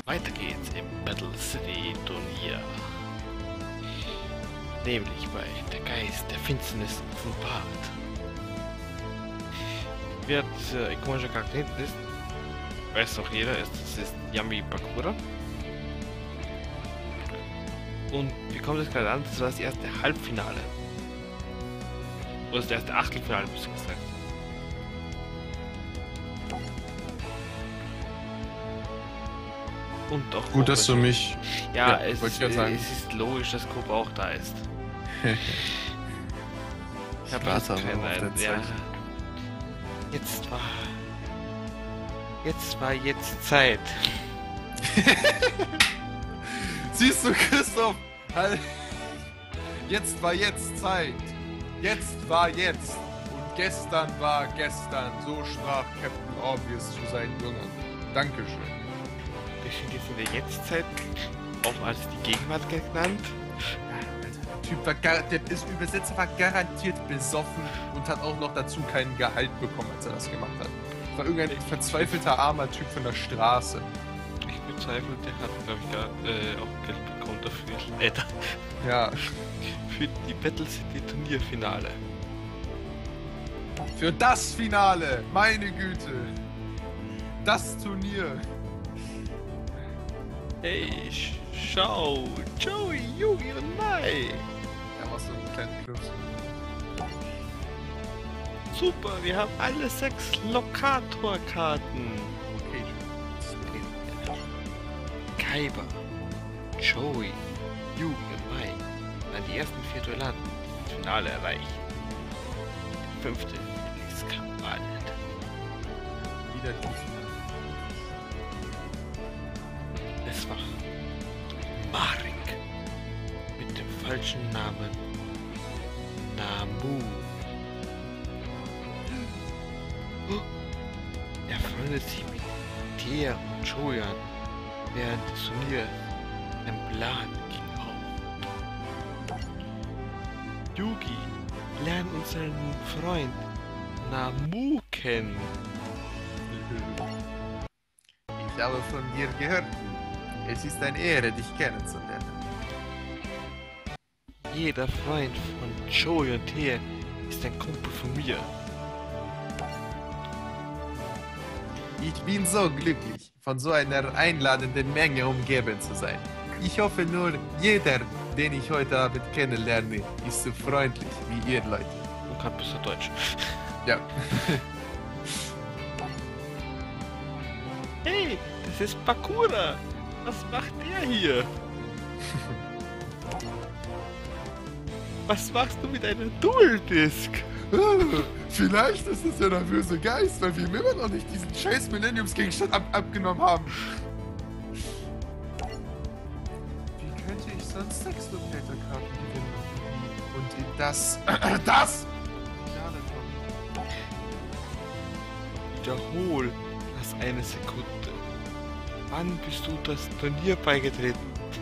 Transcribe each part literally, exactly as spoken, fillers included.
Weiter geht's im Battle City Turnier. Nämlich bei Der Geist der Finsternis offenbart. Wer dieser ikonische Charakter hinten ist, weiß doch jeder, es ist Yami Bakura. Und wir kommen jetzt gerade an, das war das erste Halbfinale. Oder das erste Achtelfinale, müsste ich gesagt. Und doch. Gut, dass du mich. Ja, Ja, es, wollte ich ist, grad sagen. es ist logisch, dass Coop auch da ist. Ich hab warte jetzt aber keinen auf Ein- der ja. Zeit. Jetzt war. Jetzt war jetzt Zeit. Siehst du, Christoph? Halt. Jetzt war jetzt Zeit. Jetzt war jetzt. Und gestern war gestern. So sprach Captain Obvious zu seinen Jüngern. Dankeschön. Wir sind jetzt in der Jetztzeit auch als die Gegenwart genannt. Der Typ war gar, der ist Übersetzer war garantiert besoffen und hat auch noch dazu kein Gehalt bekommen, als er das gemacht hat. War irgendein verzweifelter armer Typ von der Straße. Ich bezweifle, der hat, glaube ich, gar äh, auch Geld bekommen dafür. Äh, da- Ja. für die Battle City Turnierfinale. Für das Finale, meine Güte. Das Turnier. Hey, sch- schau, Joey, Yugi und Mai. Ja, was so einen kleinen Knips. Super, wir haben alle sechs Lokatorkarten. Okay, okay. Kaiba, Joey, Yugi und Mai waren die ersten vier Duellanten, die das Finale erreicht. Der fünfte ist Kampagne. Wieder die Finale. Es war Marik mit dem falschen Namen Namu. Er freundet sich mit Thea und Choyan während des Turniers. Ein Plan ging auf. Yugi lernt unseren Freund Namu kennen. Ich habe von dir gehört. Es ist eine Ehre, dich kennenzulernen. Jeder Freund von Joey und Thea ist ein Kumpel von mir. Ich bin so glücklich, von so einer einladenden Menge umgeben zu sein. Ich hoffe nur, jeder, den ich heute Abend kennenlerne, ist so freundlich wie ihr Leute. Und kann besser Deutsch. Ja. Hey, das ist Bakura. Was macht der hier? Was machst du mit einer Dual-Disc? Vielleicht ist es der nervöse Geist, weil wir ihm immer noch nicht diesen scheiß Millenniumsgegenstand ab abgenommen haben. Wie könnte ich sonst sechs Locator-Karten gewinnen? Und in das... das! Finale kommen. Wiederhol das eine Sekunde. Wann bist du das Turnier beigetreten?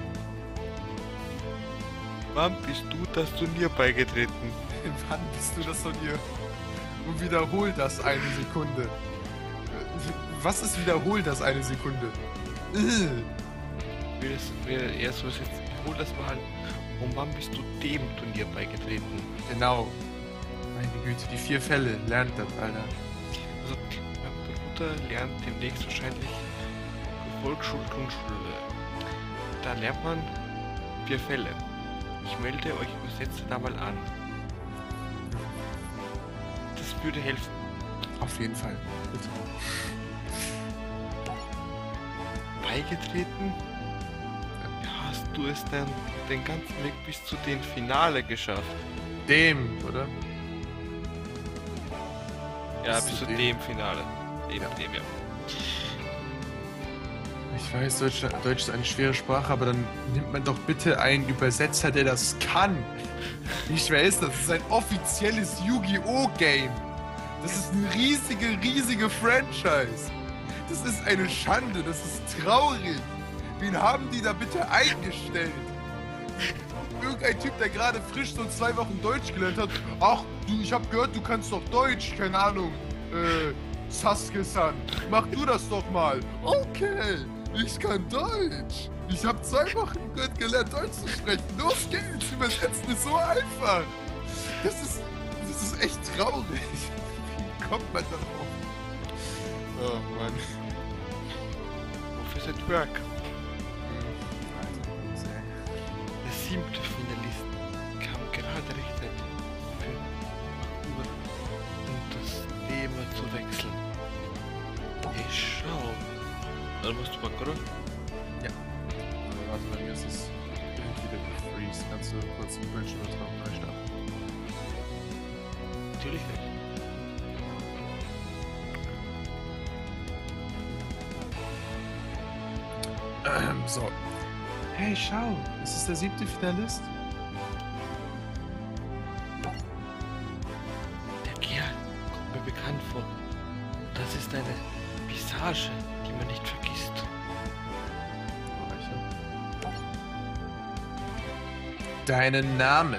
Wann bist du das Turnier beigetreten? Wann bist du das von ihr? Und wiederhol das eine Sekunde. Was ist wiederhol das eine Sekunde? Äh. Will es, will er so jetzt wiederhol das mal. Und wann bist du dem Turnier beigetreten? Genau. Meine Güte, die vier Fälle. Lernt das, Alter. Also, mein Bruder lernt demnächst wahrscheinlich Volksschule, Grundschule. Da lernt man vier Fälle. Ich melde euch Übersetzer da mal an. Das würde helfen. Auf jeden Fall. Bitte. Beigetreten? Hast du es dann den ganzen Weg bis zu dem Finale geschafft? Dem, oder? Ja, Bis bis zu zu dem? dem Finale. Dem, Ja. dem, ja. Ich weiß, Deutsch, Deutsch ist eine schwere Sprache, aber dann nimmt man doch bitte einen Übersetzer, der das kann. Wie schwer ist das? Das ist ein offizielles Yu-Gi-Oh! Game. Das ist eine riesige, riesige Franchise. Das ist eine Schande, das ist traurig. Wen haben die da bitte eingestellt? Irgendein Typ, der gerade frisch so zwei Wochen Deutsch gelernt hat. Ach, du, ich hab gehört, du kannst doch Deutsch, keine Ahnung. Äh, Sasuke-san, mach du das doch mal. Okay, ich kann Deutsch. Ich habe zwei Wochen gut gelernt, Deutsch zu sprechen. Los geht's, übersetzen ist so einfach. Das ist, das ist echt traurig. Wie kommt man darauf? Oh Mann. Wofür ist das Work? Der siebte Finalist kam gerade rechtzeitig für Bakura, um das Thema zu wechseln. Hey, schau. Dann musst du Bakura? Ja. Also, warte, bei mir ist es irgendwie der Freeze. Kannst du kurz den Bildschirm übertragen neu starten? Natürlich nicht. Ähm, so. Hey, schau. Ist es der siebte Finalist? Der Kerl kommt mir bekannt vor. Das ist eine Visage, die man nicht vergisst. Deinen Namen.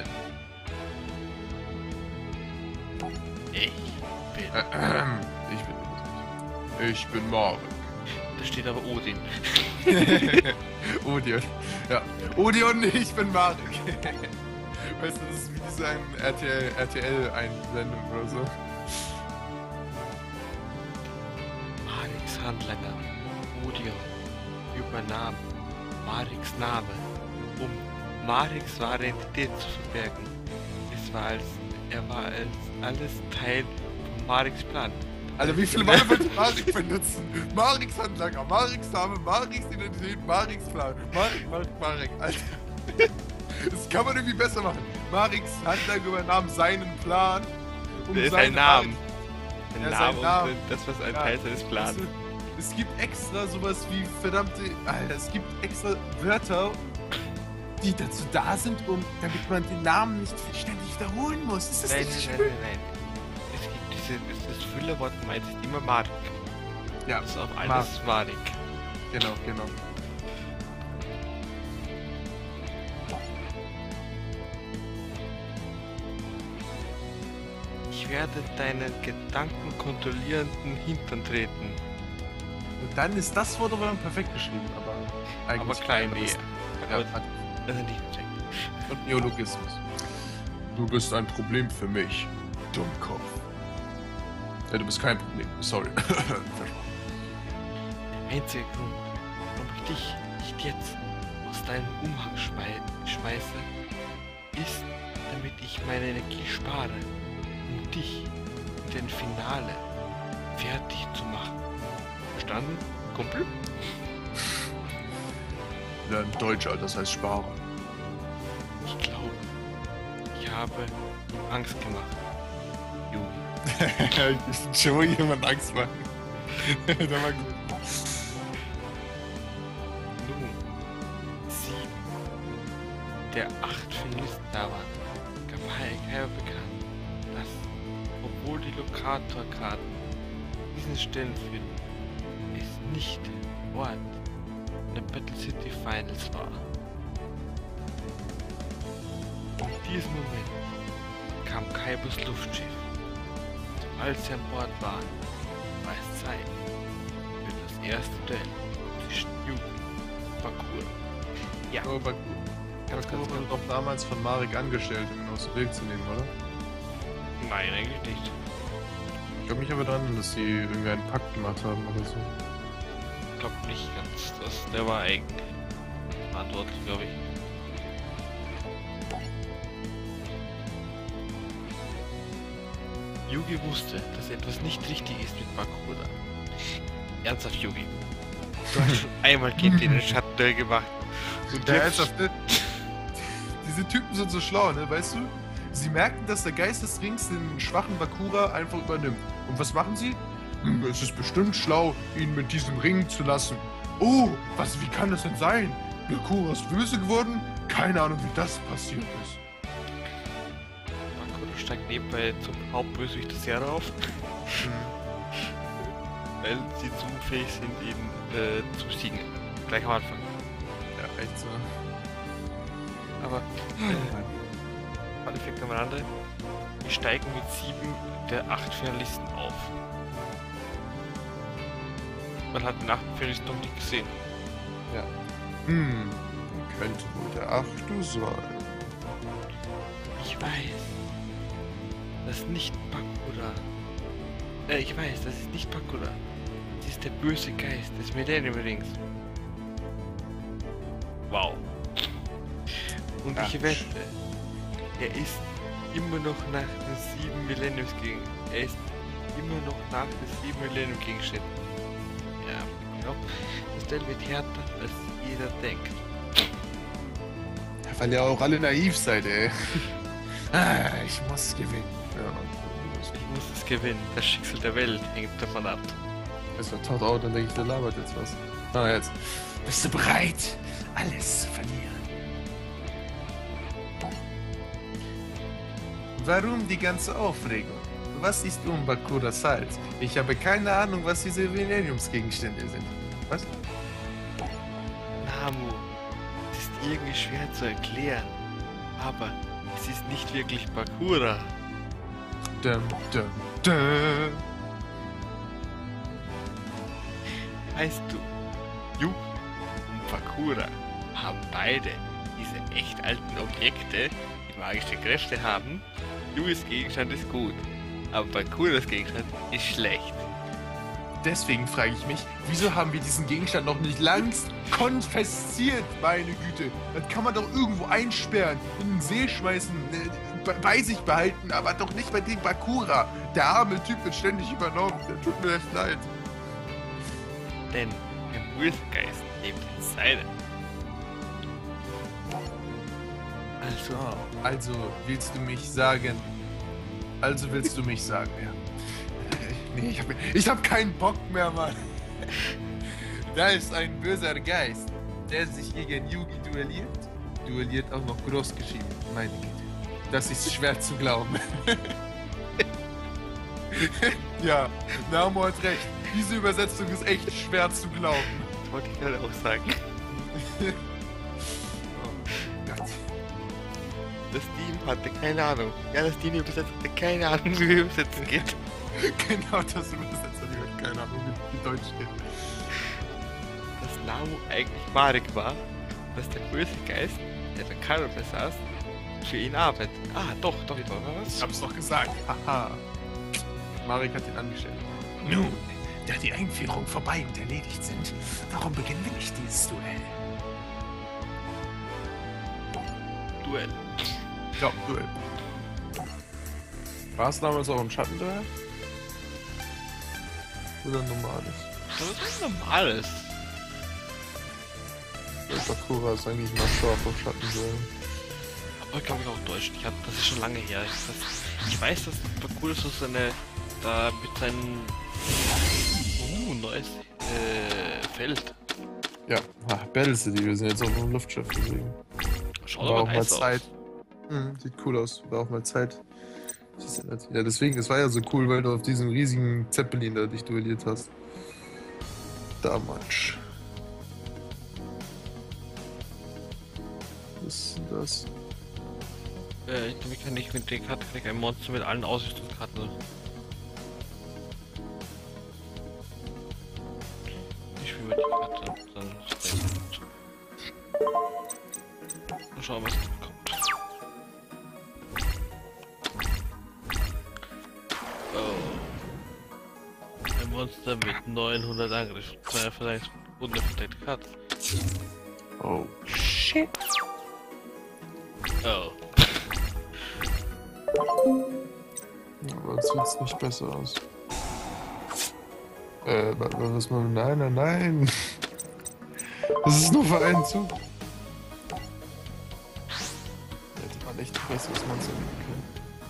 Ich bin. Äh, ähm, ich bin. Ich bin Marvin. Da steht aber Odin. Odeon. Ja. Odeon, ich bin Marek. Weißt du, das ist wie diese ein R T L-Einsendung oder so. Mariks Handlanger. Odeon übernahm Mariks Name, um Mariks wahre Identität zu verbergen. Es war als, er war als alles Teil von Mariks Plan. Alter, wie viele Mal wollte Marek benutzen? Mariks Handlanger, Mariks Name, Mariks Identität, Mariks Plan. Marek, Marek, Marek, Alter. Das kann man irgendwie besser machen. Mariks Handlanger übernahm seinen Plan. Um Der ist ein Name. Ein ja, Name, Name. Und das, was ein ja, Teil seines Plans. Also, es gibt extra sowas wie verdammte. Alter, es gibt extra Wörter, die dazu da sind, um, damit man den Namen nicht ständig wiederholen muss. Ist das Nein, nicht nein, schön? nein, nein, nein. Es gibt diese, das Füllerwort meint ist immer Mark. Ja, Das ist auf alles Marik. genau, genau. Ich werde deinen gedankenkontrollierenden Hintern treten. Und dann ist das Wort aber perfekt geschrieben, aber eigentlich Aber klein, nee. ist- Aber Ja, hat- das ist nicht gecheckt. und Neologismus. Du bist ein Problem für mich, Dummkopf. Ja, du bist kein Problem, sorry. Der einzige Grund, warum ich dich nicht jetzt aus deinem Umhang schmei schmeiße, ist, damit ich meine Energie spare, um dich mit dem Finale fertig zu machen. Verstanden, Kumpel? Lern Deutsch, Alter, das heißt sparen. Ich glaube, ich habe ihm Angst gemacht. Yugi. Schon jemand Angst machen. Der war gut. Nun, sieben der acht Finalisten da waren, gab Hayakawa bekannt, dass, obwohl die Lokatorkarten diesen Stellen führten, es nicht der Ort der Battle City Finals war. In diesem Moment kam Kaibos Luftschiff. Als sie an Bord waren, war es Zeit für das erste Duell zwischen Yugi und Bakura. Ja, Aber war gut. ganz, Das ganz wurde gut. doch damals von Marek angestellt, um ihn aus dem Weg zu nehmen, oder? Nein, eigentlich nicht. Ich glaube mich aber dran, dass sie irgendwie einen Pakt gemacht haben oder so. Ich glaube nicht ganz. Das, der war eigentlich verantwortlich, glaube ich. Yugi wusste, dass etwas nicht richtig ist mit Bakura. Ernsthaft, Yugi. Du hast schon einmal gegen den Schattenduell gemacht. Und Ja, jetzt- ernsthaft, ne? Diese Typen sind so schlau, ne? Weißt du? Sie merken, dass der Geist des Rings den schwachen Bakura einfach übernimmt. Und was machen sie? Hm, es ist bestimmt schlau, ihn mit diesem Ring zu lassen. Oh, was, wie kann das denn sein? Bakura ist böse geworden? Keine Ahnung, wie das passiert ist. Bakura steigt nebenbei zum Hauptbösewicht des Jahres auf, weil sie zu fähig sind, ihn äh, zu besiegen. Gleich am Anfang. Ja, echt so. Aber äh, alle Effekte aneinander. Wir steigen mit sieben der acht Finalisten auf. man hat den achten Phoenix noch nicht gesehen. Ja. Hm, könnte wohl der achte sein. Ich weiß. Das ist nicht Bakura. Äh, ich weiß, das ist nicht Bakura. Das ist der böse Geist des Millennium Rings. Wow. Und Ach, ich wette, er ist immer noch nach den sieben Millenniums gegen. Er ist immer noch nach den sieben Millennium Gegenständen. Ja, genau. Das Duell wird härter, als jeder denkt. Ja, weil ihr auch alle naiv seid, ey. Ah, ich muss gewinnen. Ja, Ich muss es gewinnen. Das Schicksal der Welt hängt davon ab. es wird tot out, dann denke ich, der labert jetzt was. Na jetzt. Bist du bereit, alles zu verlieren? Warum die ganze Aufregung? Was ist um Bakuras Hals? Ich habe keine Ahnung, was diese Millenniumsgegenstände sind. Was? Namu, es ist irgendwie schwer zu erklären, aber es ist nicht wirklich Bakura. Dum, dum, dum. Weißt du, Yu und Bakura haben beide diese echt alten Objekte, die magische Kräfte haben. Yus Gegenstand ist gut, aber Bakuras Gegenstand ist schlecht. Deswegen frage ich mich, wieso haben wir diesen Gegenstand noch nicht längst konfisziert, meine Güte? Das kann man doch irgendwo einsperren, in den See schmeißen, äh, bei- bei sich behalten, aber doch nicht bei dem Bakura. Der arme Typ wird ständig übernommen, der tut mir echt leid. Denn der böse Geist lebt in seinem. Also, Also willst du mich sagen, also willst du mich sagen, ja. Äh, Nee, ich hab, ich hab keinen Bock mehr, Mann. Da ist ein böser Geist, der sich gegen Yugi duelliert. Duelliert auch noch groß geschrieben, meine Güte. Das ist schwer zu glauben. Ja, Namo hat recht. Diese Übersetzung ist echt schwer zu glauben. das wollte ich gerade auch sagen. Oh Gott. Das Team hatte keine Ahnung. Ja, das Team übersetzt hatte keine Ahnung, wie übersetzen geht. Genau das übersetzt hat ich keine Ahnung, wie, wie Deutsch steht. Dass Namu eigentlich Marek war, dass der böse Geist, der den Karo besaß, für ihn arbeitet. Ah, doch, doch, doch, Ich was? hab's doch gesagt. Haha. Marek hat ihn angestellt. Nun, da die Einführung vorbei und erledigt sind, warum beginnen wir nicht dieses Duell? Duell. Ja, Duell. War es damals auch ein Schattenduell? Oder ein normales? Das ist was Normales. Der Bakura ist eigentlich mal scharf auf Schattenduell. Aber glaube ich auch Deutsch. Ich hab, das ist schon lange her. Ich, das, ich weiß, dass Bakura so seine, da mit seinem, uh, neues, äh, Feld. Ja, ach, Battle City, wir sind jetzt auf einem Luftschiff, deswegen. Schaut War aber auch mal nice Zeit. aus. Mhm, sieht cool aus. War auch mal Zeit. Ja, deswegen, es war ja so cool, weil du auf diesem riesigen Zeppelin da dich duelliert hast. Damals. Was ist denn das? Äh, ich glaube, ich kann nicht mit den Karten krieg ein Monster mit allen Ausrüstungskarten. Ich spiele mal die Karte ab, dann mal schauen, was da kommt. Oh. Ein Monster mit neunhundert Angriff, zwei Verteidigungspunkte verteidigte Karten. Oh, shit. Oh. Aber jetzt sieht's nicht besser aus. Äh, wa- wa- was man. Nein, nein, nein. Das ist nur für einen Zug. Hätte man echt ein besseres Monster nehmen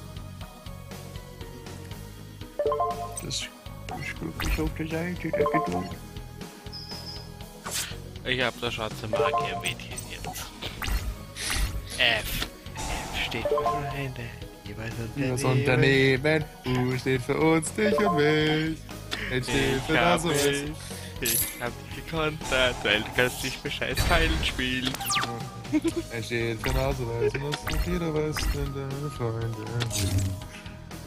können. Das ist wirklich auf der Seite der Geduld. Ich hab das schwarze Magier-Mädchen jetzt. F. F steht für Freunde. Jeweils Das Unternehmen. Unternehmen, U steht für uns, dich und mich. N steht für Ich hab das und mich, ich hab dich gekontert, weil du kannst nicht für scheiß Pfeilen spielen. N steht für Nase, weiß, muss jeder weiß, sind deine Freunde.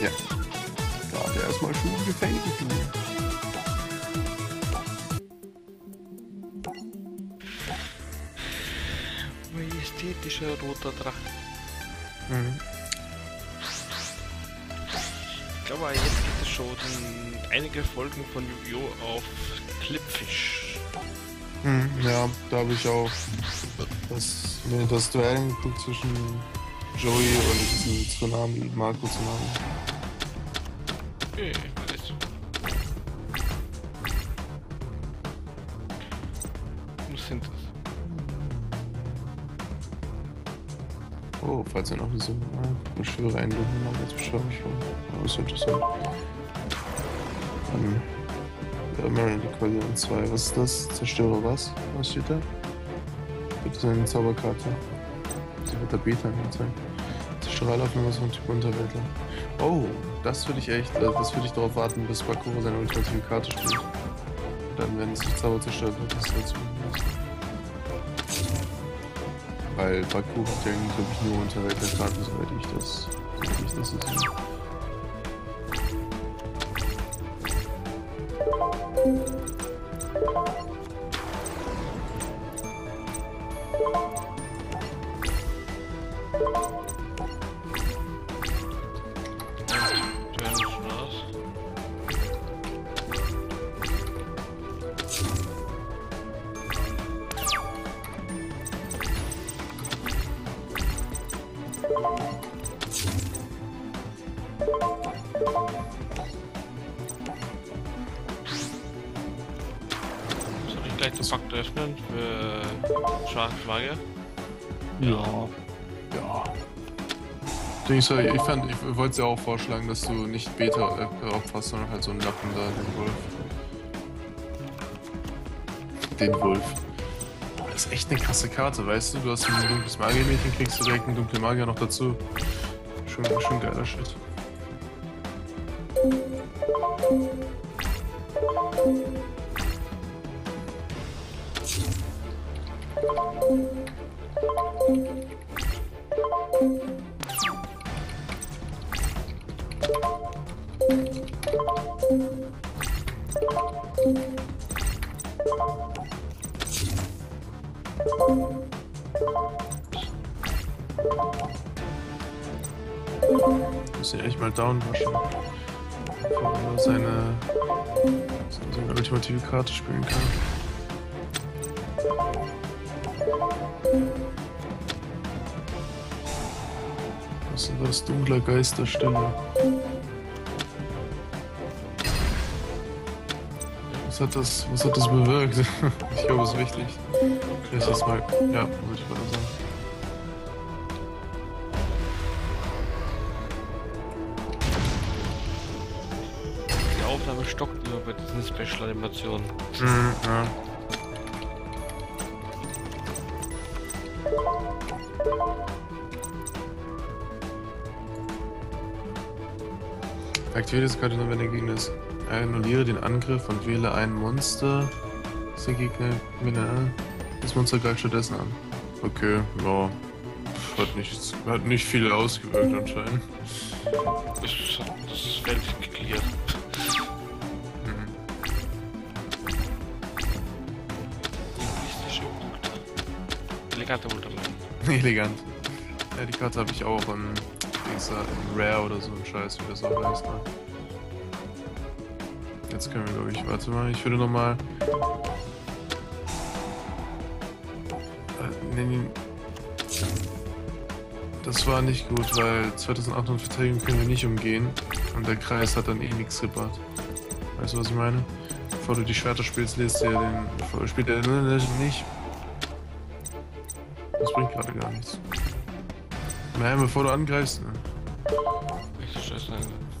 Ja. Gerade erstmal schon gefällt. Majestätischer roter Drache. Mhm. Ich glaube, jetzt gibt es schon einige Folgen von Yu-Gi-Oh! Auf Clipfish. Mhm, ja, da habe ich auch das, mir das Duell geguckt zwischen Joey und diesem Tsunami, Marco Tsunami. Okay, alles. Was sind das? Oh, falls er noch diese Beschwörer einbinden mag, als Beschwörer schon. Oh, ist interessant. Dann der Marin Quadrian zwei. Was ist das? Zerstöre was? Was steht da? Gibt es eine Zauberkarte? Sie wird der Beta angezeigt. Zerstöre alle Aufnahmen von Typ Unterweltler. Oh, das würde ich echt, äh, das würde ich darauf warten, bis Bakura seine ultimative Karte spielt. Dann werden sich Zauber zerstört wird, das ist weil Bakura hat ja eigentlich, glaube ich, nur Unterweltler-Karten, soweit ich das, soweit ich das so sehe. Soll ich gleich den Fakt öffnen für Schwarze Waage? Ja. Ja. Ich, so, ich, fand, ich wollte es ja auch vorschlagen, dass du nicht Beta äh, opferst, sondern halt so einen Lappen da, den Wolf. Den Wolf. Das ist echt eine krasse Karte, weißt du? Du hast ein dunkles Magiermädchen, kriegst du direkt einen dunklen Magier noch dazu. Schon, schon geiler Shit. Muss ja echt mal down waschen, bevor er seine, seine ultimative Karte spielen kann. Was ist das? Dunkler Geist der Stille. Was hat das, was hat das bewirkt? Ich glaube, es ist wichtig. Ist das mal. Ja, würde ich mal sagen. Die Aufnahme stockt immer bei diesen Special-Animationen. Mhm, ja. Aktiviere das Karte nur, wenn der Gegner ist. Annulliere den Angriff und wähle ein Monster. Das der Gegner gewinnt. Das Monster greift stattdessen an. Okay, ja. Hat nicht, hat nicht viel ausgewirkt anscheinend. Das hat das Feld geklärt. Mhm. Linguistische Punkte. Eleganter Wundermann. Elegant. Ja, die Karte habe ich auch in, in Rare oder so ein Scheiß, wie das auch heißt. Ne? Jetzt können wir, glaube ich, warte mal, ich würde nochmal. Äh, nee, nee. Das war nicht gut, weil zweitausendachthundert Verteidigung können wir nicht umgehen und der Kreis hat dann eh nichts gebracht. Weißt du, was ich meine? Bevor du die Schwerter spielst, lässt er den. Bevor, spielt er den nicht. Das bringt gerade gar nichts. Nein, bevor du angreifst. Ne? Echt scheiße.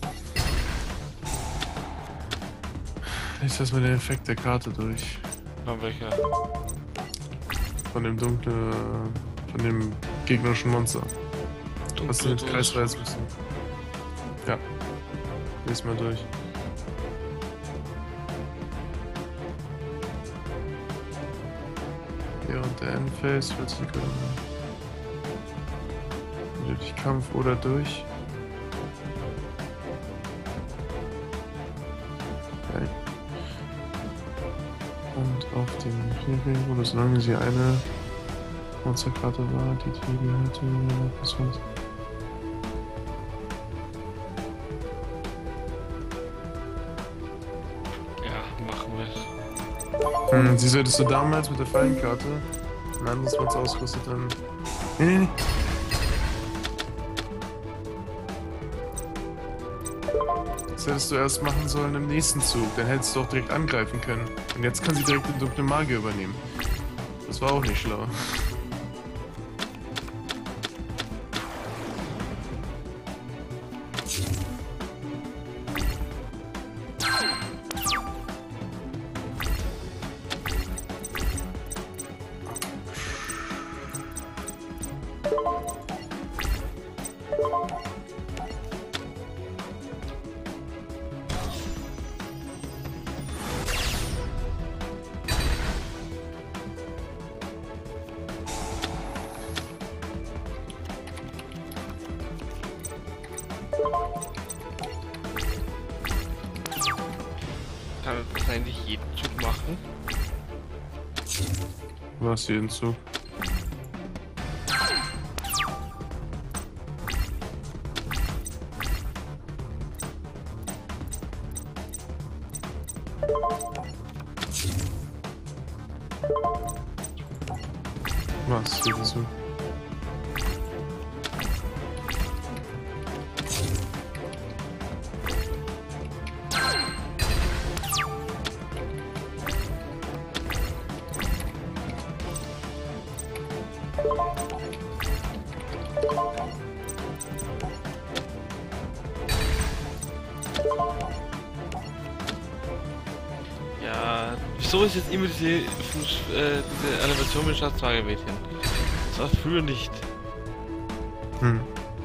Lies erstmal den Effekt der Karte durch. Von welcher? Von dem dunklen. Von dem gegnerischen Monster. Was du mit Kreis reißen müssen. Ja. Lies mal durch. Während der Endphase wird sie können. Durch Kampf oder durch. Ferien oder solange sie eine Monsterkarte war, die die gehörte, was war's? Ja, machen wir es. Hm, sie solltest du damals mit der Fallenkarte ein anderes Monster ausgerüstet dann. Nee, nee, nee. Das hättest du erst machen sollen im nächsten Zug, dann hättest du auch direkt angreifen können. Und jetzt kann sie direkt den dunklen Magier übernehmen. Das war auch nicht schlau. Kann das eigentlich jeden Zug machen? Was jeden Zug? Was jeden Zug? Ja, wieso ist jetzt immer diese, äh, diese Animation mit Schatzmagermädchen? Das war früher nicht. Hm.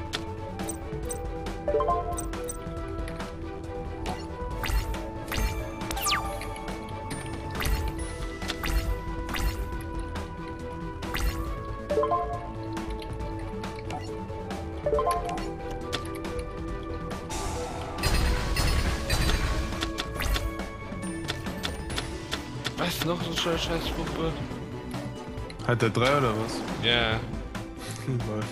Was, noch so eine Scheißpuppe? Hat der drei oder was? Ja. Läuft.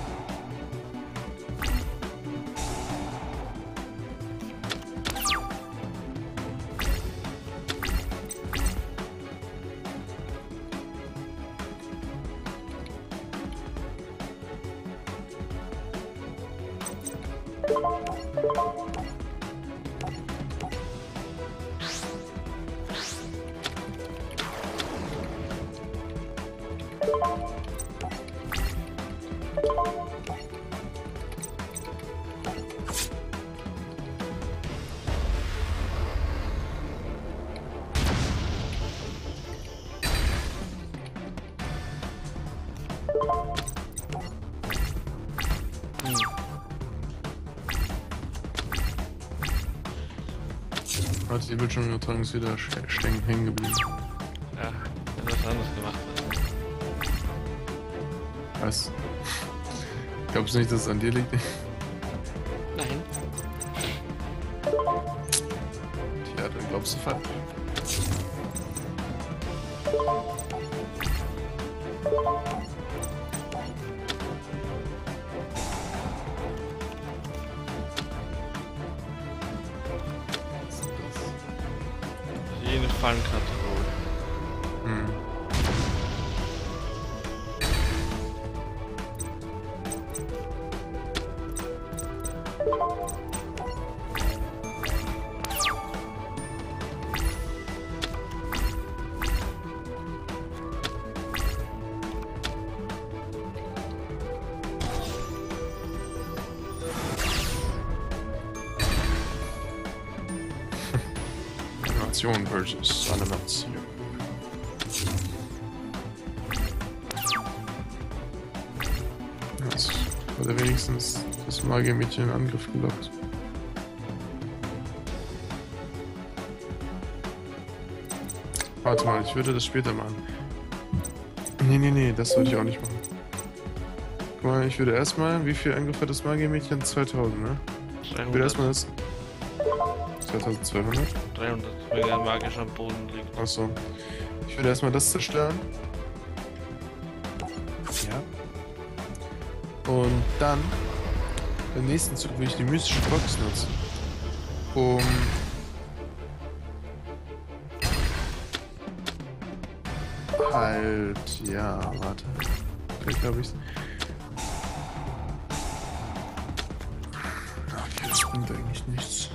Warte, die Bildschirmübertragung ist wieder stecken hängen geblieben. Ja, wenn was anderes gemacht hat. Was? Glaubst du nicht, dass es an dir liegt? Nein. Tja, dann glaubst du falsch. Jene Fallenkarte. Hm. Animation versus Animation. Das wurde wenigstens das Magiermädchen in Angriff gelockt. Warte mal, ich würde das später machen. Nee, nee, nee, das sollte ich auch nicht machen. Guck mal, ich würde erstmal, wie viel Angriff hat das Magiermädchen? zweitausend, ne? Ich würde erstmal das... zweitausendzweihundert? dreihundert, wenn er magisch am Boden liegt. Achso. Ich würde erstmal das zerstören. Ja. Und dann, im nächsten Zug will ich die mystische Box nutzen. Um... Halt, ja, warte. Okay, glaube ich. Okay, das bringt eigentlich nichts.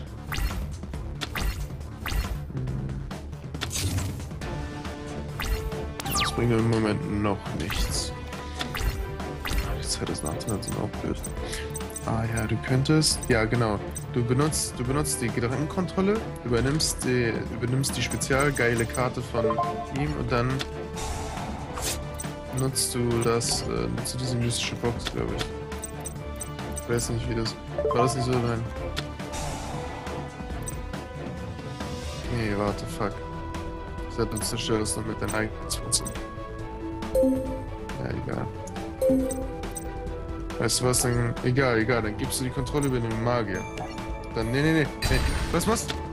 Das bringt im Moment noch nichts. Die Zeit des Nachhineins sind auch blöd. Ah ja, du könntest. Ja, genau. Du benutzt, du benutzt die Gedankenkontrolle, übernimmst die, übernimmst die spezial geile Karte von ihm und dann nutzt du das, äh, nutzt du diese mystische Box, glaube ich. Ich weiß nicht, wie das. War das nicht so? Nein. Nee, warte, fuck. Ich hätte uns zerstört das noch mit deinen eigenen Zwanzig. Ja, egal. Weißt du was, dann. Egal, egal, dann gibst du die Kontrolle über den Magier. Dann. Nee, nee, nee, nee. Was machst du?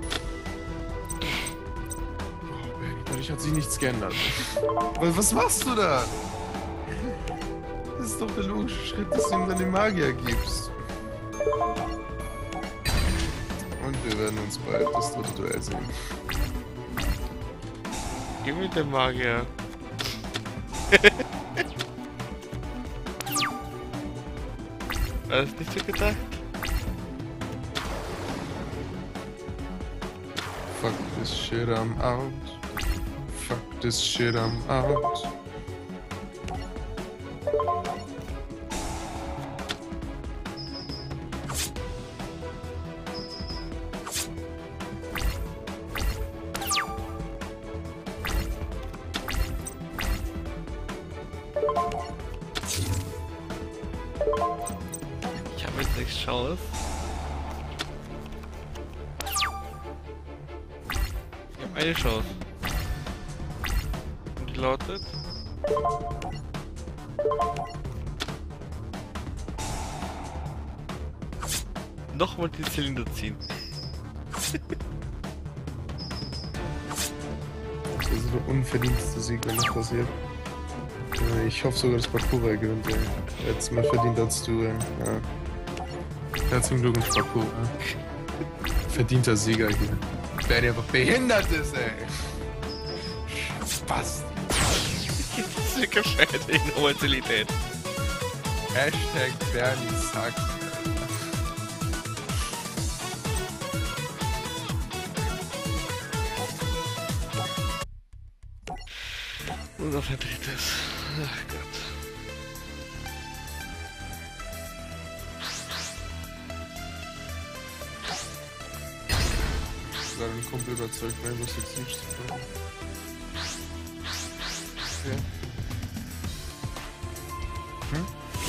Oh, Benny, dadurch hat sich nichts geändert. Was, was machst du da? Das ist doch der logische Schritt, dass du ihm dann den Magier gibst. Und wir werden uns bald das dritte Duell sehen. Gib mir den Magier. War das nicht so gedacht? Fuck this shit, I'm out. Fuck this shit, I'm out. Ich habe jetzt nichts Chance. Ich habe eine Chance. Und die lautet... Nochmal den Zylinder ziehen. Das ist also der unverdienteste Sieg, wenn das passiert. Ich hoffe sogar, dass Bakura gewinnt. Ey. Er hat es mehr verdient als du. Ey. Ja. Herzlichen Glückwunsch, Bakura. Verdienter Sieger hier. Wer der einfach behindert ist, ey. Spaß. Das ist gefällt die Innovatilität. Hashtag Bernie sagt. Und noch ein drittes. Ach Gott. Ich war ein Kumpel überzeugt, Rainbow Six Siege zu spielen. Okay. Hm?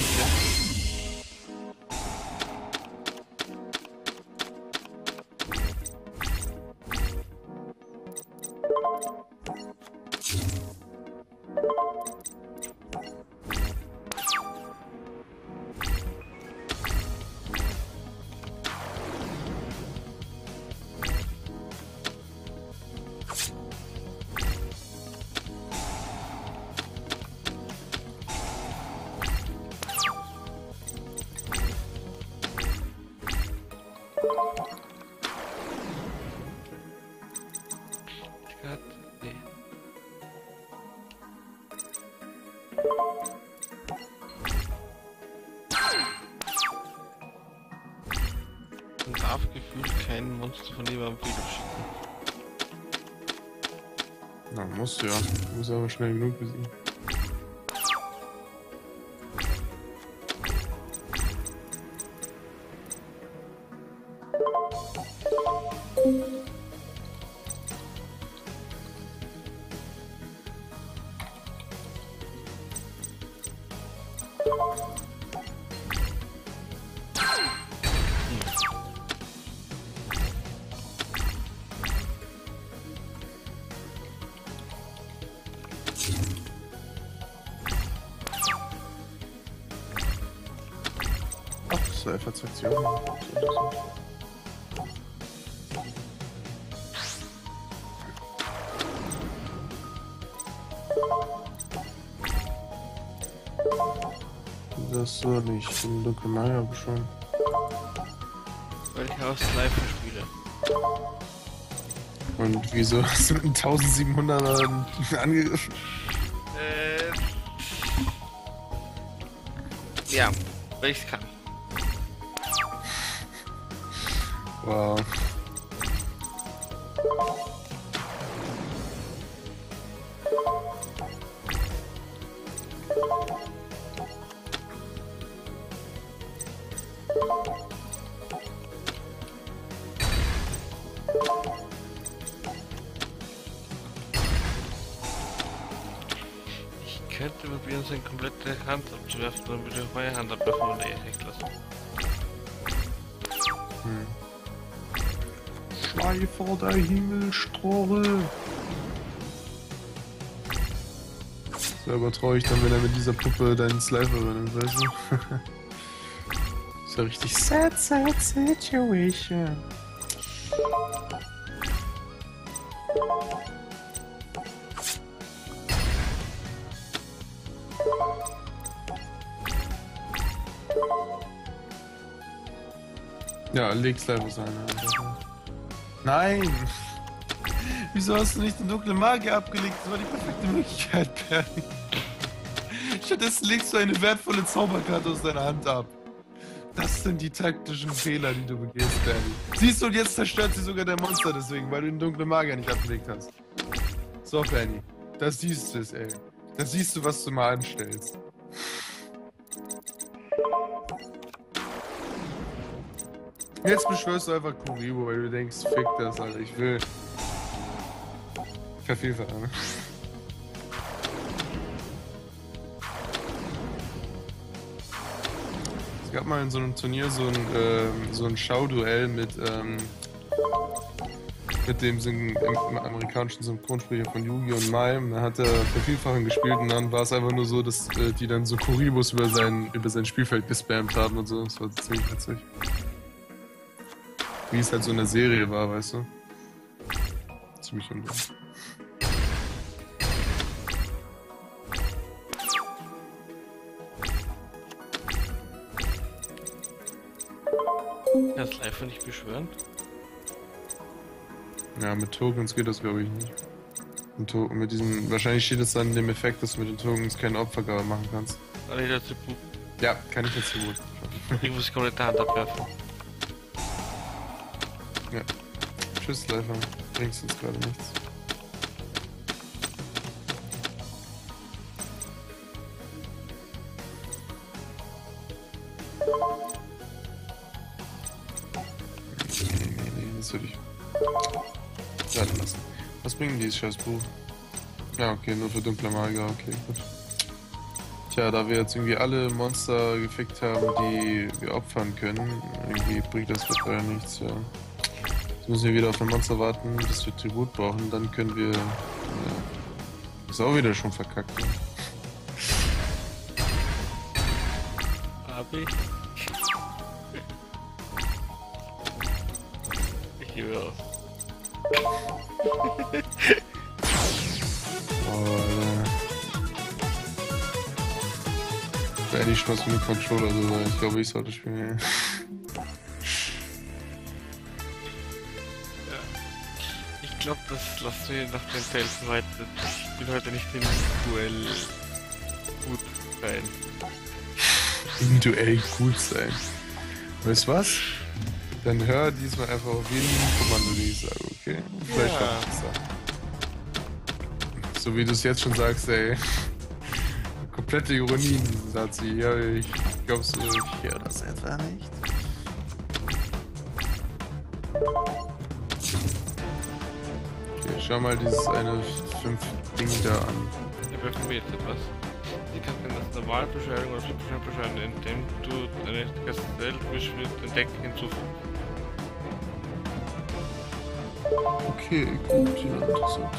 Gott, nee. Man darf gefühlt kein Monster von jemandem Friedhof schicken. Na, musst du ja. Du musst aber schnell genug besiegen. Ach, das war F A Z. Das soll ich im dunklen Mai aber schon. Weil ich aus Slifer spiele. Und wieso hast du mit einem eintausendsiebenhunderter angegriffen? Äh. Ja, weil ich's kann. Wow. Ich könnte probieren, seine komplette Hand abzuwerfen, dann würde ich meine Hand abwerfen und eh nicht lassen. Hm. Schleifer der Himmelstrore. Selber traue ich dann, wenn er mit dieser Puppe deinen Slifer übernimmt, weißt du? Ist ja richtig sad, sad situation. Ja, leg Slifer seine Hand. Nein! Wieso hast du nicht den dunklen Magier abgelegt? Das war die perfekte Möglichkeit, Perry. Stattdessen legst du eine wertvolle Zauberkarte aus deiner Hand ab. Das sind die taktischen Fehler, die du begehst, Perry. Siehst du, und jetzt zerstört sie sogar der Monster deswegen, weil du den dunklen Magier nicht abgelegt hast. So, Perry, das siehst du es, ey. Da siehst du, was du mal anstellst. Jetzt beschwörst du einfach Kuribo, weil du denkst, fick das, Alter, ich will... Vervielfachen, ne? Es gab mal in so einem Turnier so ein, ähm, so ein Schauduell mit, ähm, mit dem Syn im amerikanischen Synchronsprecher von Yugi und Mime. Da hat er Vervielfachen gespielt und dann war es einfach nur so, dass äh, die dann so Kuribos über sein, über sein Spielfeld gespammt haben und so. Das war ziemlich witzig. Wie es halt so in der Serie war, weißt du? Ziemlich unlustig. Das Slifer nicht beschwören? Ja, mit Tokens geht das, glaube ich, nicht. Mit, mit diesem, wahrscheinlich steht es dann in dem Effekt, dass du mit den Tokens keine Opfergabe machen kannst. Kann ich dazu Ja, kann ich jetzt so gut. Ich muss die komplette Hand abwerfen. Ja. Tschüss, Slifer. Bringst uns gerade nichts. Nee, nee, nee, das würde ich werden lassen. Was bringen dieses scheiß Buch? Ja, okay, nur für dunkle Magier, okay, gut. Tja, da wir jetzt irgendwie alle Monster gefickt haben, die wir opfern können, irgendwie bringt das dabei nichts, ja. Jetzt müssen wir wieder auf ein Monster warten, bis wir Tribut brauchen, dann können wir... Ja, ist auch wieder schon verkackt. Ja. Hab ich? Ich gebe auf. Oh, Alter. Wäre nicht Spaß mit dem Controller so sein. Ich glaube, ich sollte spielen. Ich glaube, das lasst mir nach dem Felsen weiter. Ich bin heute nicht im Duell gut rein. Im Duell gut sein. Weißt du was? Dann hör diesmal einfach auf jeden Kommando, die ich sage, okay? Vielleicht Ja. ja. Ich das. So wie du es jetzt schon sagst, ey. Komplette Ironie in diesem Satz. Ja, ich glaubst du, ich höre das etwa nicht? Okay, schau mal dieses eine fünf Ding da an. Wir öffnen mir jetzt etwas. Sie kann das Normalbeschreibung oder Flipbeschreibung beschreiben, indem du eine Kastellbeschrift den Deck hinzufügen. Okay, gut, ja, interessant.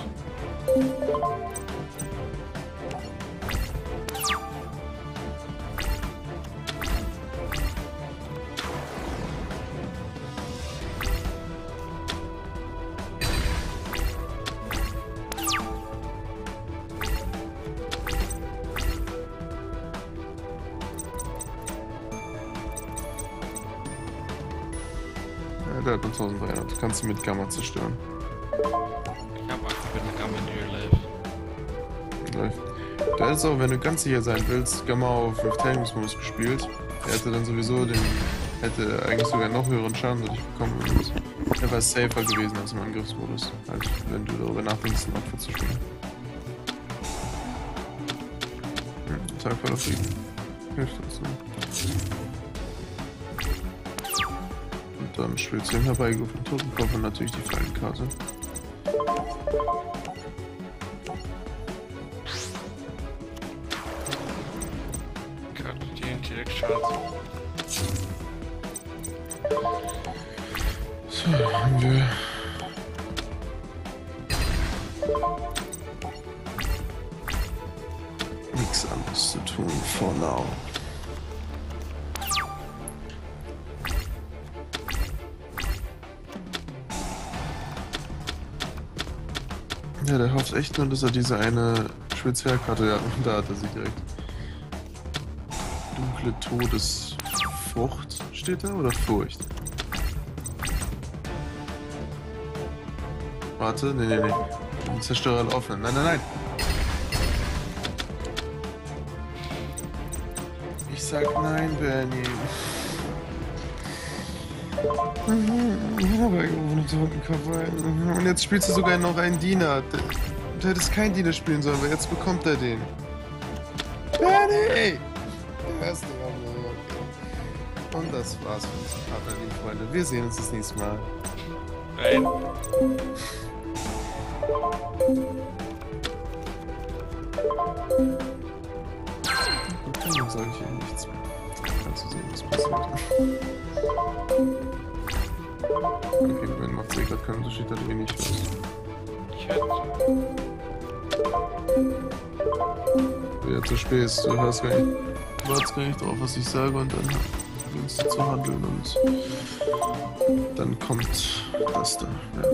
Ja, der hat nur dreizehnhundert. Kannst du mit Gamma zerstören. Ich hab Angst mit Gamma in Real Life. Läuft. Da ist auch, wenn du ganz sicher sein willst, Gamma auf Verteidigungsmodus gespielt. Er hätte dann sowieso den. Hätte eigentlich sogar noch höheren Schaden dadurch bekommen. Und er war safer gewesen als im Angriffsmodus. Halt, wenn du darüber nachdenkst, ein Opfer zu spielen. Hm, Tag voller Frieden. Hilft uns, ne? Und dann spielst du den herbeigerufenen Totenkopf und natürlich die Fallenkarte. Karte den direkt Schaden. So, haben wir. Nichts anderes zu tun, for now. Ja, der hofft echt nur, dass er diese eine Spezialkarte, ja, da hat er sie direkt. Dunkle Todesfrucht steht da oder Furcht? Warte, nee, nee, nee. Zerstörer offenen. Nein, nein, nein. Ich sag nein, Bernie. Aber ohne Totenkopf. Und jetzt spielst du sogar noch einen Diener. Du hättest keinen Diener spielen sollen, weil jetzt bekommt er den. Bernie! Der erste war. Und das war's für uns, Partner, liebe Freunde. Wir sehen uns das nächste Mal. Nein. Und dann sage ich Ihnen nichts mehr. Kannst du sehen, was passiert. Okay, wenn macht eh gerade keinen Unterschied, hat wenig los. Ich hätte. Wer zu spät ist, du hörst gar nicht, du wartest gar nicht drauf, was ich sage und dann beginnst du zu handeln und dann kommt das da. Ja.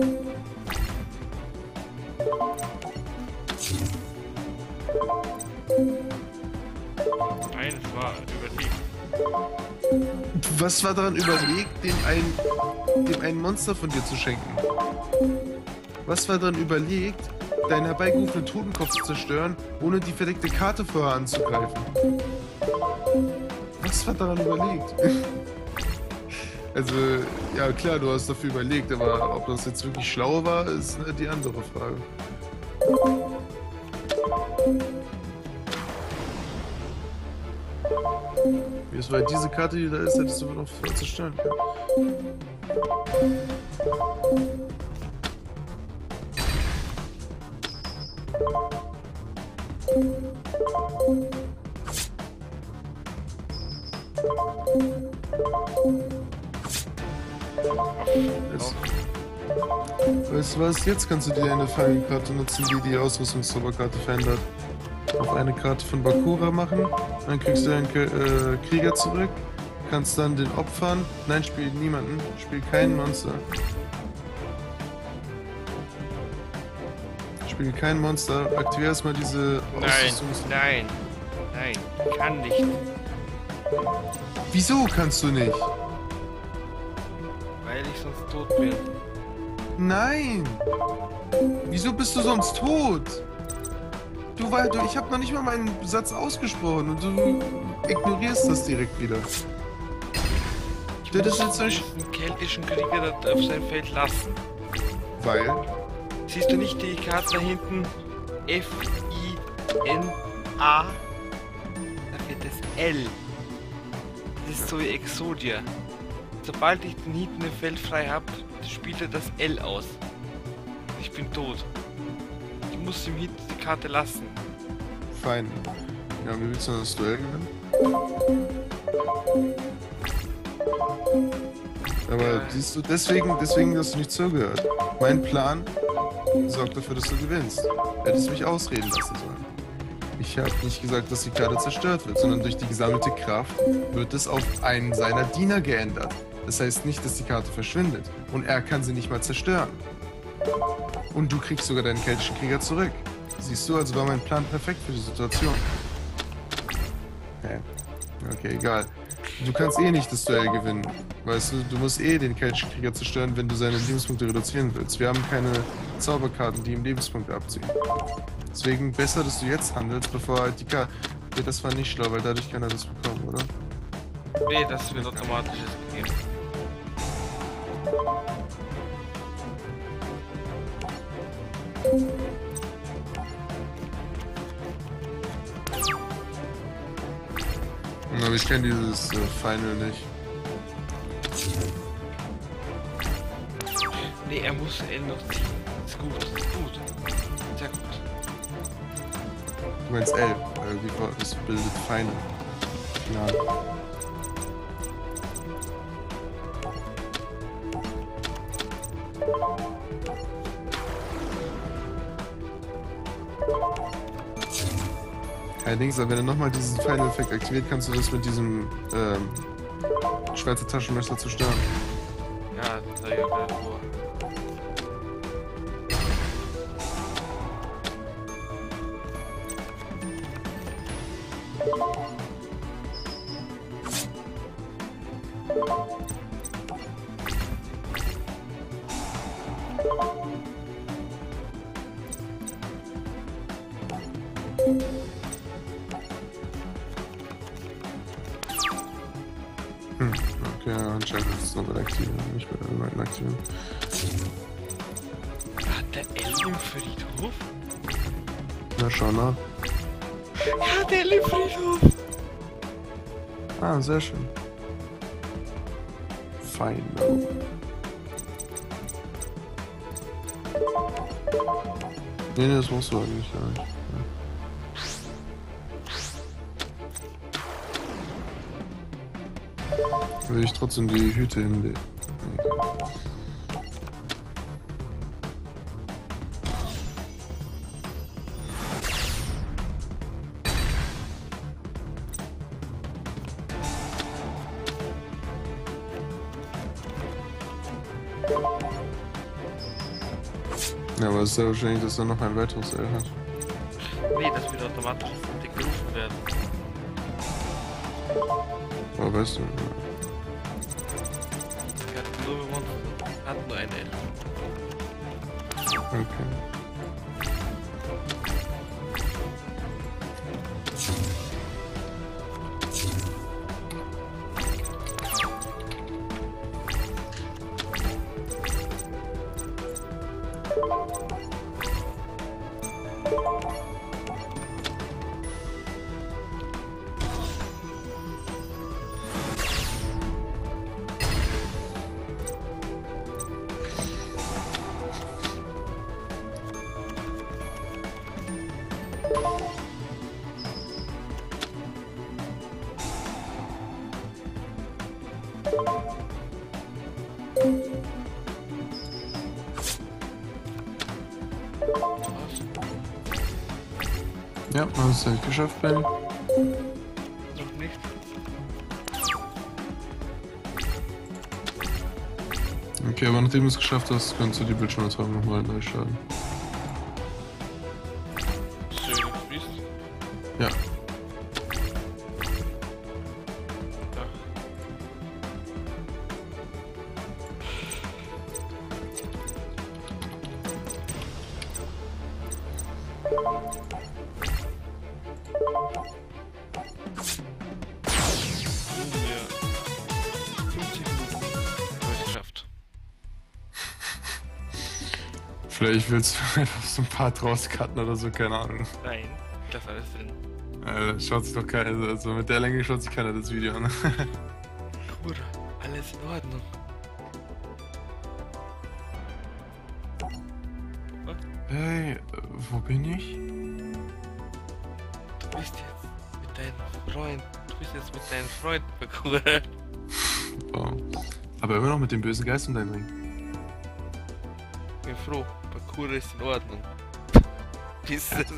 Nein, es war überlegt. Was war daran überlegt, dem ein, dem ein Monster von dir zu schenken? Was war daran überlegt, deinen herbeigerufenen Totenkopf zu zerstören, ohne die verdeckte Karte vorher anzugreifen? Was war daran überlegt? Also, ja klar, du hast dafür überlegt, aber ob das jetzt wirklich schlau war, ist die andere Frage. Wie es war diese Karte, die da ist, hättest du noch voll zerstören können. Jetzt. Weißt du was? Jetzt kannst du dir eine Fallenkarte nutzen, die die Ausrüstungszauberkarte verändert. Auf eine Karte von Bakura machen, dann kriegst du einen äh, Krieger zurück, kannst dann den opfern. Nein, spiel niemanden, spiel kein Monster. Spiel kein Monster, aktivier erstmal diese Nein, Ausrüstungs... nein, nein, kann nicht. Wieso kannst du nicht? Weil ich sonst tot bin. Nein! Wieso bist du sonst tot? Du, weil du, ich habe noch nicht mal meinen Satz ausgesprochen und du ignorierst das direkt wieder. Ich Das muss ist jetzt nicht... diesen keltischen Krieger da auf sein Feld lassen. Weil? Siehst du nicht die Karte da hinten? F I N A? Da wird das L. Das ist so wie Exodia. Sobald ich den hinten im Feld frei habe, spielt er das L aus. Ich bin tot. Ich muss ihm hinten die Karte lassen. Fein. Ja, wie willst du das Duell gewinnen? Aber Ja. siehst du, deswegen, deswegen hast du nicht zugehört. Mein Plan sorgt dafür, dass du gewinnst. Du hättest mich ausreden lassen sollen. Ich habe nicht gesagt, dass die Karte zerstört wird, sondern durch die gesammelte Kraft wird es auf einen seiner Diener geändert. Das heißt nicht, dass die Karte verschwindet. Und er kann sie nicht mal zerstören. Und du kriegst sogar deinen keltischen Krieger zurück. Siehst du, also war mein Plan perfekt für die Situation. Okay, okay, egal. Du kannst eh nicht das Duell gewinnen. Weißt du, du musst eh den Kelchkrieger zerstören, wenn du seine Lebenspunkte reduzieren willst. Wir haben keine Zauberkarten, die ihm Lebenspunkte abziehen. Deswegen besser, dass du jetzt handelst, bevor halt die Karte... Okay, das war nicht schlau, weil dadurch kann er das bekommen, oder? Nee, das wird automatisch gegeben. Aber ich kenne dieses äh, Final nicht. Nee, er muss L noch ziehen. Ist gut, ist gut. Sehr gut. Du meinst L, weil wie war das bildet Final. Final. Allerdings, wenn er nochmal diesen Final-Effekt aktiviert, kannst du das mit diesem ähm, Schweizer Taschenmesser zerstören. Ja, das sag ich auch gerade vor. Hm, okay, anscheinend ist es noch aktivieren, nicht mehr aktivieren. Hat der L im Friedhof? Na, schau nach. Ja, der L im Friedhof! Ah, sehr schön. Fein. Nee, nee, das musst du eigentlich gar nicht. Ja. Will ich trotzdem die Hüte hinlegen. Ja, aber es ist ja wahrscheinlich, dass er noch ein weiteres L hat. Nee, das wird automatisch gerufen werden. Aber weißt du, ja. Er hat nur Monster, hat nur ein L. Okay. Ja, hast du halt geschafft, Ben? Noch nicht. Okay, aber nachdem du es geschafft hast, kannst du die Bildschirmübertragung nochmal neu starten. Schön, fließt. Ja. Vielleicht willst du einfach so ein paar draus cutten oder so, keine Ahnung. Nein, das alles drin. Alter, schaut sich doch keiner, also mit der Länge schaut sich keiner das Video an. Bruder, alles in Ordnung. Was? Hey, äh, wo bin ich? Du bist jetzt mit deinem Freund. Du bist jetzt mit deinem Freund Bakura. Oh. Aber immer noch mit dem bösen Geist um deinen Ring. Ich bin froh. Bakura ist in Ordnung. Ist das?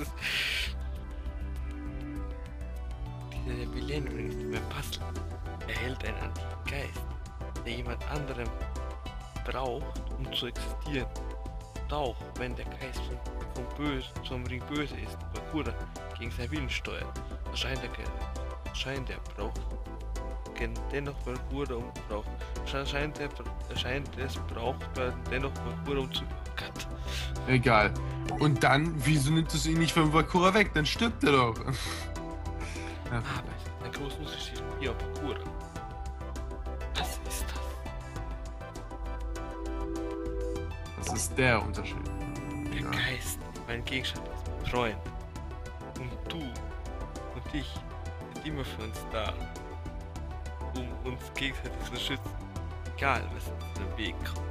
Dieser Millennium ist mein Puzzle. Er hält einen antiken Geist, der jemand anderem braucht, um zu existieren. Und auch wenn der Geist vom, vom Böse zum Ring böse ist, Bakura gegen seinen Willen steuert, erscheint er, erscheint er braucht Wegen dennoch Parkour um braucht. Scheint, der, scheint es braucht werden dennoch Parkour um zu. Gott. Egal. Und dann, wieso nimmt es ihn nicht vom Vakura weg? Dann stirbt er doch. Ja. Aber es ist ein großer Unterschied. Ja, Parkour. Was ist das? Das ist der Unterschied. Der Ja. Geist, mein Gegenstand ist mein Freund. Und du und ich sind immer für uns da, um uns gegenseitig zu schützen. Egal, was uns in den Weg kommt.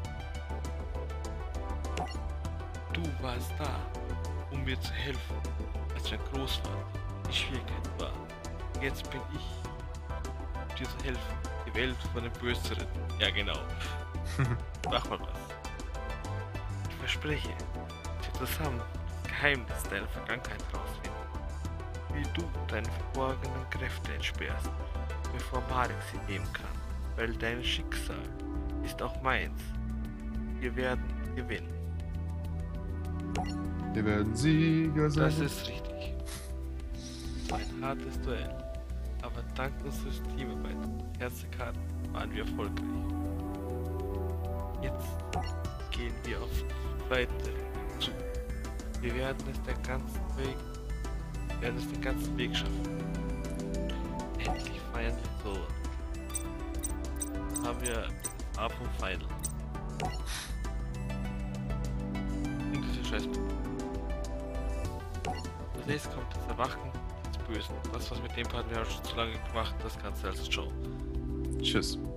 Du warst da, um mir zu helfen, als mein Großvater in Schwierigkeiten war. Jetzt bin ich, um dir zu helfen, die Welt von den Bösen zu retten. Ja, genau. Mach mal was. Ich verspreche, dass wir zusammen das Geheimnis deiner Vergangenheit herausfinden. Wie du deine verborgenen Kräfte entsperrst, bevor Marek sie nehmen kann. Weil dein Schicksal ist auch meins. Wir werden gewinnen. Wir werden Sieger sein. Das ist richtig. Es war ein hartes Duell. Aber dank unserer Teamarbeit und Herzkarten waren wir erfolgreich. Jetzt gehen wir auf die zweite zu. Wir werden es den ganzen Weg, wir werden es den ganzen Weg schaffen. Endlich feiern wir so. Haben wir A vom Final. Und diese Scheiße. Als nächstes kommt das Erwachen des Bösen. Das, was mit dem hatten wir auch schon zu lange gemacht, das Ganze als Show. Tschüss.